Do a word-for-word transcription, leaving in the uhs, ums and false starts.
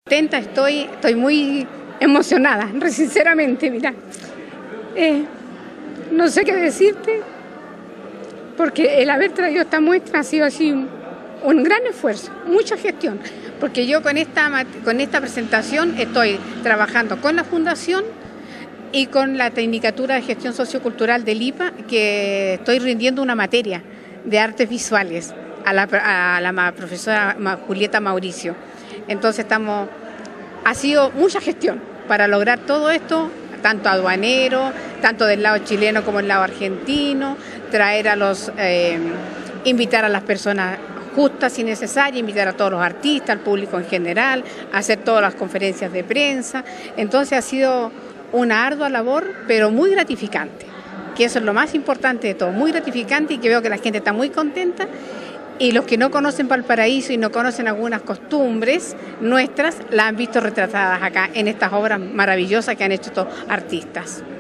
Contenta estoy, estoy muy emocionada, sinceramente, mira. Eh, no sé qué decirte, porque el haber traído esta muestra ha sido así un, un gran esfuerzo, mucha gestión, porque yo con esta, con esta presentación estoy trabajando con la Fundación y con la Tecnicatura de Gestión Sociocultural del I P A, que estoy rindiendo una materia de artes visuales a la, a la profesora Julieta Mauricio. Entonces estamos, ha sido mucha gestión para lograr todo esto, tanto aduanero, tanto del lado chileno como del lado argentino, traer a los, eh, invitar a las personas justas si necesario, invitar a todos los artistas, al público en general, hacer todas las conferencias de prensa. Entonces ha sido una ardua labor, pero muy gratificante, que eso es lo más importante de todo, muy gratificante, y que veo que la gente está muy contenta. Y los que no conocen Valparaíso y no conocen algunas costumbres nuestras, las han visto retratadas acá en estas obras maravillosas que han hecho estos artistas.